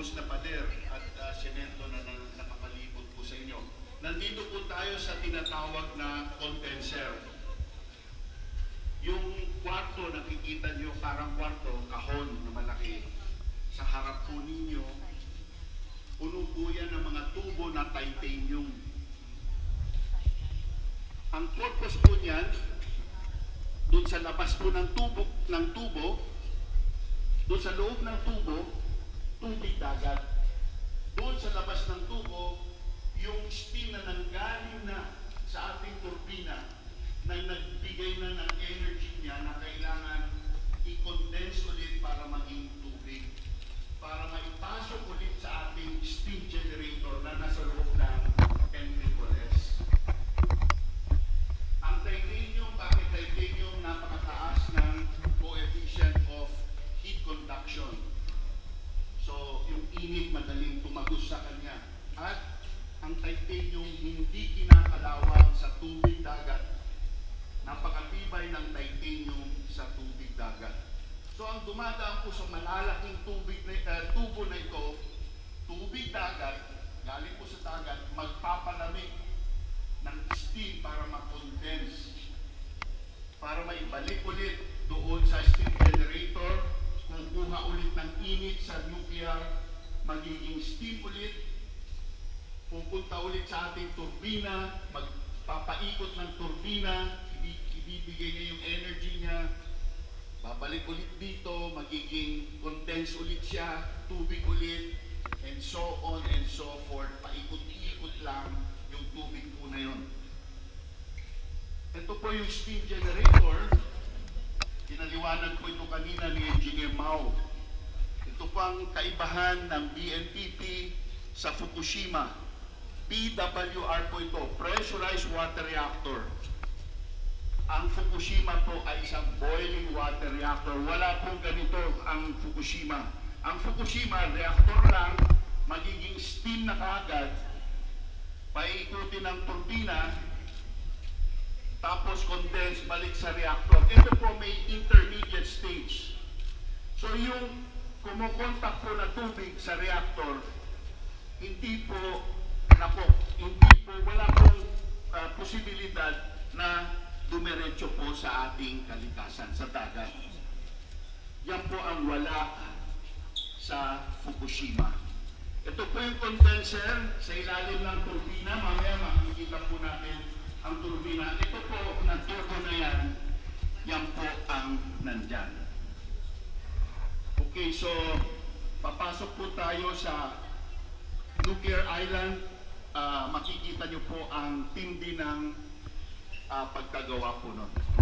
hose na pader at semento na nakapalibot po sa inyo. Nandito po tayo sa tinatawag na condenser. Yung kwarto, nakikita nyo parang kwarto, kahon na malaki. Sa harap po ninyo, puno po yan ng mga tubo na titanium. Ang purpose po niyan, doon sa labas po ng tubo, doon sa loob ng tubo, tubig dagat. Doon sa labas ng tubo, yung steam na nanggaling na sa ating turbina na nagbigay na ng energy niya na kailangan i-condense ulit para maging tubig. Para maipasok ulit sa ating steam generator na nasa loob ng MPLS. Ang titanium, bakit titanium? Napakataas ng coefficient of heat conduction. So, yung init madaling tumagos sa kanya. At ang titanium hindi kinakalawang sa tubig dagat. Napakatibay ng titanium sa tubig dagat. So, ang dumadaan po sa malalaking tubo na ito, tubig dagat, galing po sa dagat, magpapalamig ng steam para ma-condense, para maibalik ulit doon sa steam generator, kukuha ulit ng init sa nuclear, magiging steam ulit, pupunta ulit sa ating turbina, magpapaikot ng turbina, ibibigay niya yung energy niya, babalik ulit dito, magiging condense ulit siya, tubig ulit, and so on and so forth, paikot-ikot lang yung tubig po na yun. Ito po yung steam generator. Pinaliwanag po ito kanina ni Engineer Mao. Ito po ang kaibahan ng BNPP sa Fukushima. PWR po ito, Pressurized Water Reactor. Ang Fukushima po ay isang boiling water reactor. Wala pong ganito ang Fukushima. Ang Fukushima, reactor lang, magiging steam na kaagad, paikutin ng turbina, tapos condense, balik sa reactor. Ito po may intermediate stage. So yung kumukontak po na tubig sa reactor, wala pong posibilidad na dumiretso po sa ating kalikasan, sa dagat. Yan po ang wala sa Fukushima. Ito po yung condenser sa ilalim ng turbina. Mamaya makikita po natin ang turbina. Ito po, ng turbo na yan po ang nandyan. Okay, so papasok po tayo sa nuclear island. Makikita nyo po ang tindi ng pagkagawa po nun.